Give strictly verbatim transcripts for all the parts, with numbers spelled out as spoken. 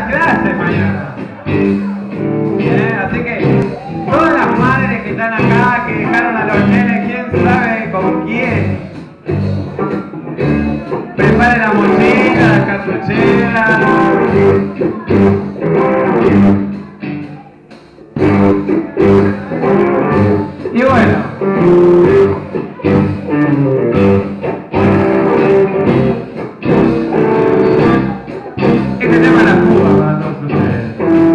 las clases mañana. ¿Eh? Así que todas las madres que están acá, que dejaron a los nenes, quién sabe con quién, preparen la mochila, las cartucheras. Y bueno, este tema la Cuba para todos ustedes.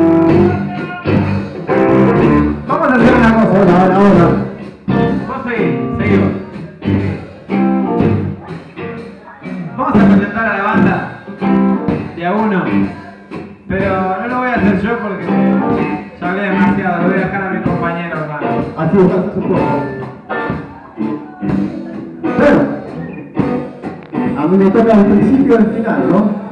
Vamos a hacer una cosa. Ahora, ahora, ahora. Vos seguís, seguimos. Vamos a presentar a la banda de a uno, pero no lo voy a hacer yo porque ya hablé demasiado, lo voy a dejar a mi compañero acá. Así es, hace su poco. Bueno, a mí me toca el principio y el final, ¿no?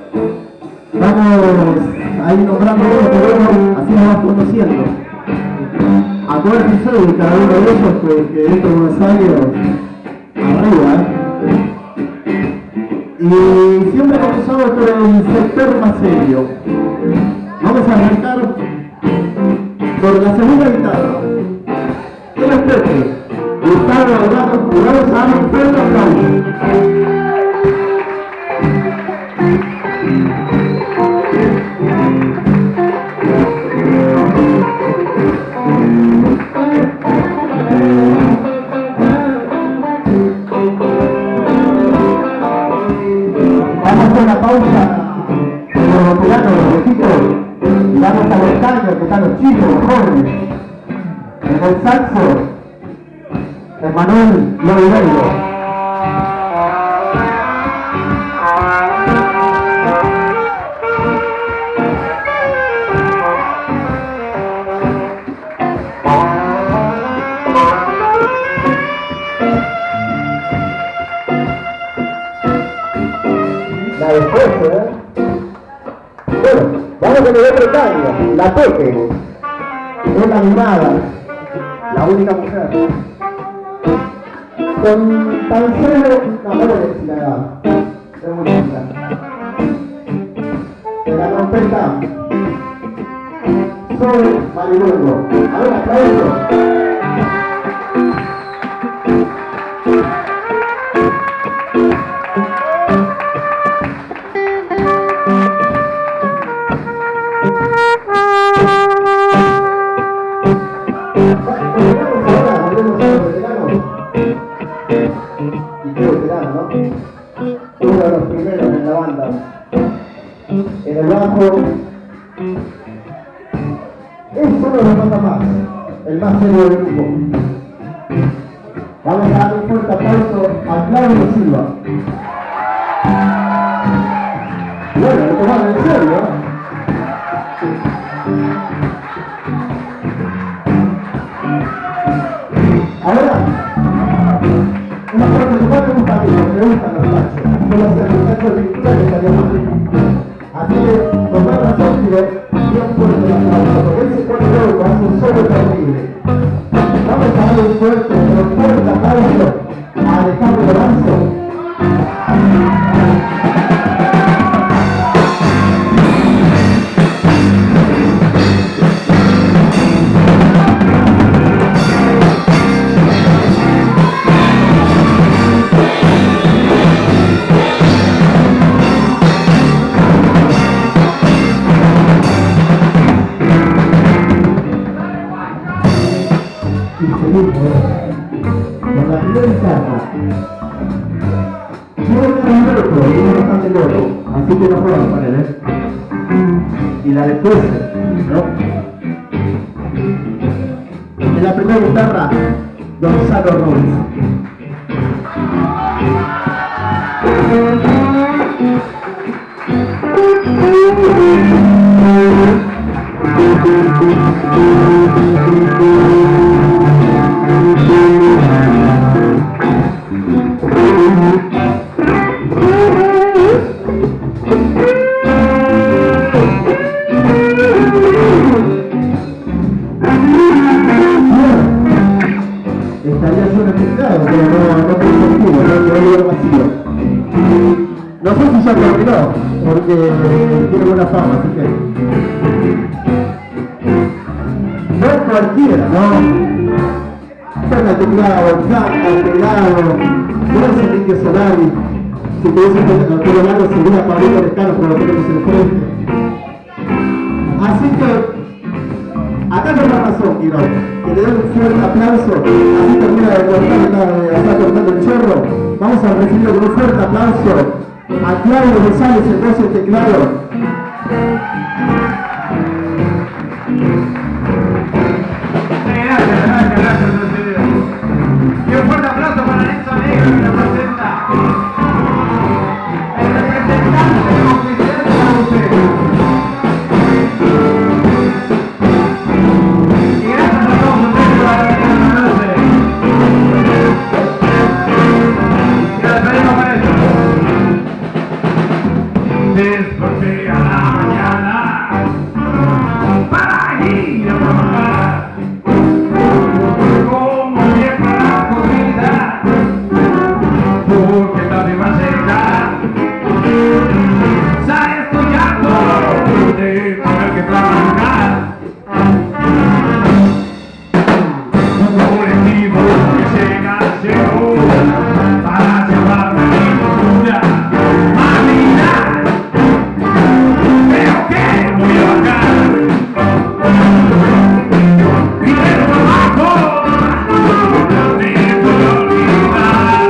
Vamos a ir nombrando uno por uno, así nos vamos conociendo. Acuérdense de cada uno de ellos que, que dentro de unos años arriba, ¿eh? Y siempre comenzamos por el sector más serio. Vamos a arrancar por la segunda guitarra. ¿Qué les Pepe? Gustavo Orlando, y vamos a dar un fuerte aplauso. Vamos a hacer una pausa en los pianos, los viejitos, y vamos a los caños, que están los chicos, los jóvenes. En el saxo, Emanuel Lobeiro. La después, ¿eh? Bueno, vamos con el otro caño, la Pepe. Es la animada, la única mujer. Con tan solo, no, no voy a decir la edad, es muy linda. De la trompeta, Sol Mariluengo. A ver, aplauso. Y qué veterano, ¿no? Uno de los primeros en la banda. En el bajo es uno de los bandas más, el más serio del grupo. Vamos a dar un fuerte aplauso a Claudio Silva. Bueno, lo tomaron en serio, ¿no? Ahora, una parte de parte gusta a mí, me gustan los tachos. Solo hacer los tachos de pintura que estaría muy rico. Así que, por más razón, digo, bien fuerte la aplauso, porque él se pone loco, hace un solo terrible. Vamos a darle un fuerte, pero fuerte aplauso a Alejandro Lorenzo. Con la primera guitarra, yo voy a un loco, y es bastante loco, así que no juegan con él, ¿eh? Y la después, ¿no? En la primera guitarra, Gonzalo Robles. Estaría solo pintado, pero no, no tengo sentido, no quedó lugar vacío. No sé si ya terminó, porque que tiene buena fama, así que... No es cualquiera, ¿no? Toca teclado, canta, teclado, no es Enrique Solari. Si tuviese que lo largo sería Pablito Lescano, como lo tenemos enfrente. Así que, acá no hay una razón, quiero que le den un fuerte aplauso. Así termina de cortar, de estar cortando el chorro. Vamos a recibirlo con un fuerte aplauso a Claudio González, el voz del teclado. Gracias, gracias, gracias, Rogelio. Y un fuerte aplauso para Nelson Negro, que nos presenta. El representante oficial de la U C. Y gracias a todos ustedes por haber venido esta noche. Y nos despedimos con esto. Desperté a la mañana para ir a trabajar. Como siempre la comida, porque tarde va a llegar. Ya estoy harto de tener que trabajar. Un colectivo que llega, llegó para llevarme mi cultura a vida. Pero que voy a bajar. Dinero por abajo, me puedo olvidar.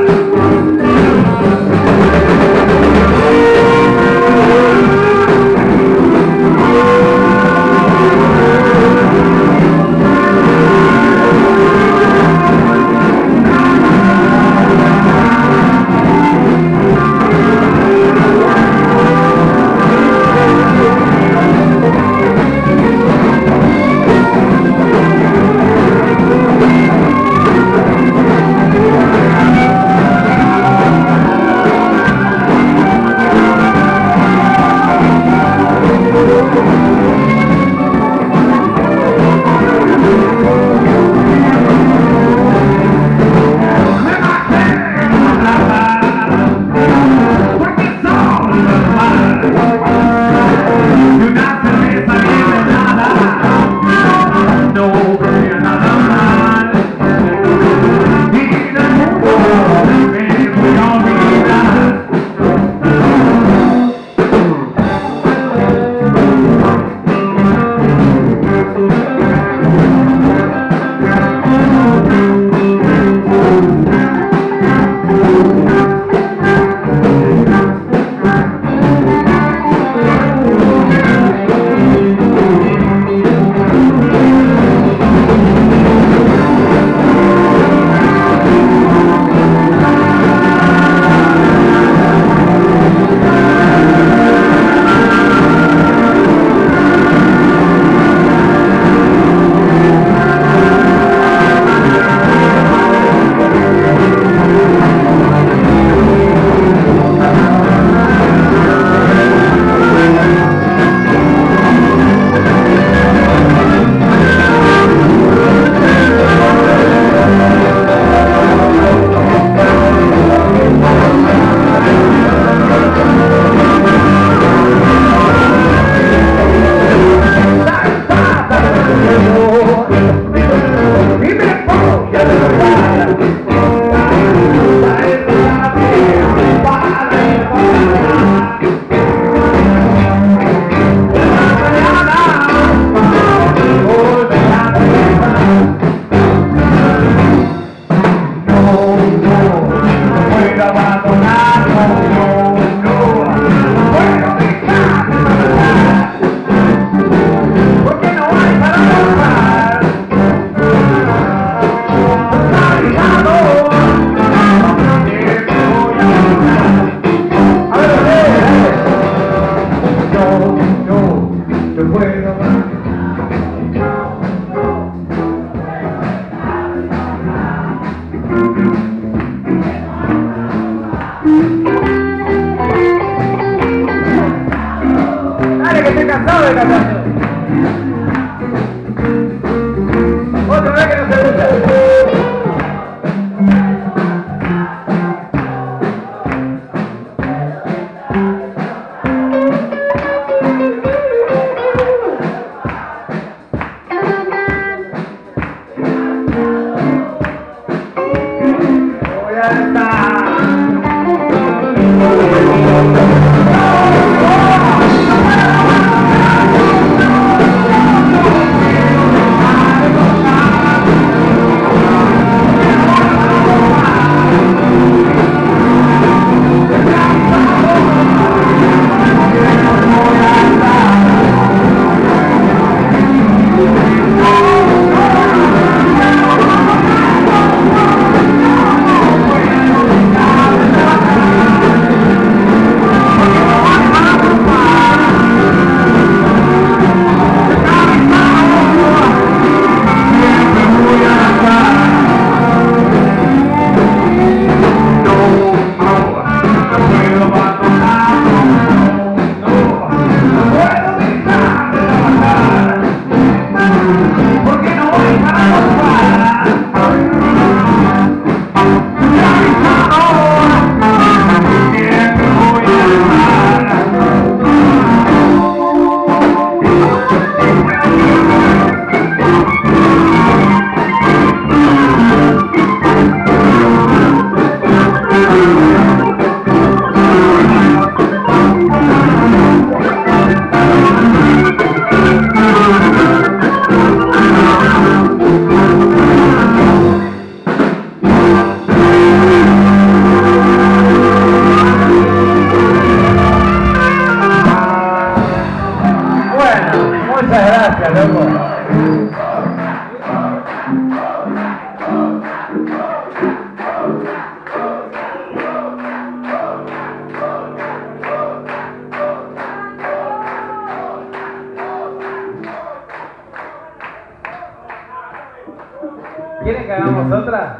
¿Quieren que hagamos otra?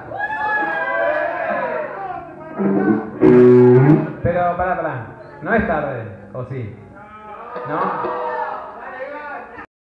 Pero pará, pará. No es tarde, ¿o sí? ¿No?